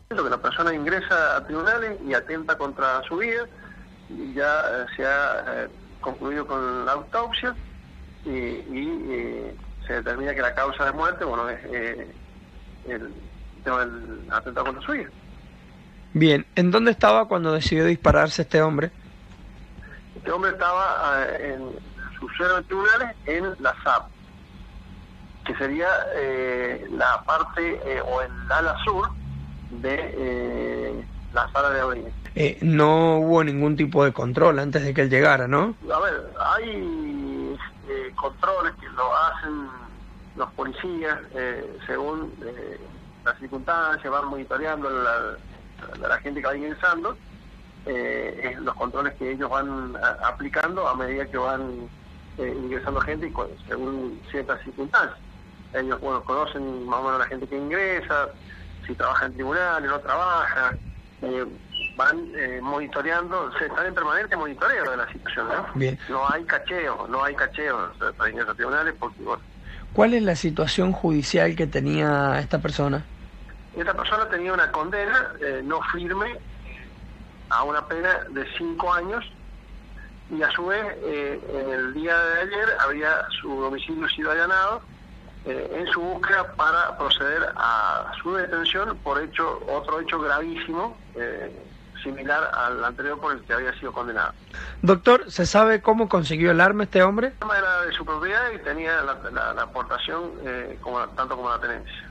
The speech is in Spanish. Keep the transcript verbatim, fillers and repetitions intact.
Que la persona ingresa a tribunales y atenta contra su vida, y ya eh, se ha eh, concluido con la autopsia y, y eh, se determina que la causa de muerte, bueno, es eh, el tema del atentado contra su vida. Bien, ¿en dónde estaba cuando decidió dispararse este hombre? Este hombre estaba eh, en su sede de tribunales en la S A P, que sería eh, la parte eh, o el ala sur de eh, la sala de audiencia. Eh, no hubo ningún tipo de control antes de que él llegara, ¿no? A ver, hay eh, controles que lo hacen los policías eh, según eh, las circunstancias, van monitoreando la, la, la gente que va ingresando, eh, los controles que ellos van a, aplicando a medida que van eh, ingresando gente y con, según ciertas circunstancias. Ellos, bueno, conocen más o menos a la gente que ingresa, si trabaja en tribunales, no trabaja, eh, van eh, monitoreando, se están en permanente monitoreo de la situación, ¿no? Bien. No hay cacheo, no hay cacheo para ingresar a tribunales porque, bueno. ¿Cuál es la situación judicial que tenía esta persona? Esta persona tenía una condena eh, no firme a una pena de cinco años y a su vez eh, en el día de ayer había su domicilio sido allanado eh, en su búsqueda para proceder a su detención por hecho otro hecho gravísimo eh, similar al anterior por el que había sido condenado. Doctor, ¿se sabe cómo consiguió el arma este hombre? El arma era de su propiedad y tenía la, la, la aportación eh, como, tanto como la tenencia.